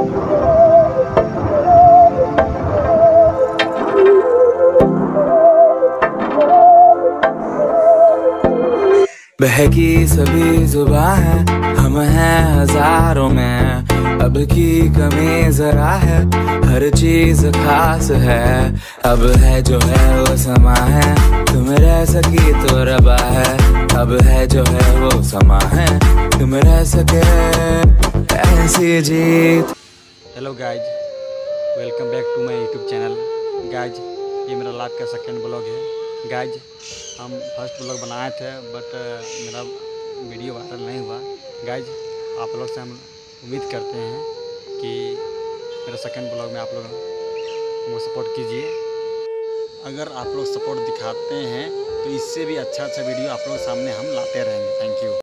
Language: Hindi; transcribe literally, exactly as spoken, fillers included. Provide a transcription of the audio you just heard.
बहकी सभी जुबां है, हम हैं हजारों में, अब की कमी जरा है, हर चीज खास है। अब है जो है वो समा है, तुम रह सकी तो रबा है। अब है जो है वो समा है, तुम रह सके ऐसी जीत। Hello guys, welcome back to my YouTube channel. Guys, ये मेरा लाइव का सेकंड ब्लॉग है। गाइज, हम फर्स्ट ब्लॉग बनाए थे बट मेरा वीडियो वायरल नहीं हुआ। गाइज, आप लोग से हम उम्मीद करते हैं कि मेरा सेकंड ब्लॉग में आप लोग हमको सपोर्ट कीजिए। अगर आप लोग सपोर्ट दिखाते हैं तो इससे भी अच्छा अच्छा वीडियो आप लोग सामने हम लाते रहेंगे। Thank you.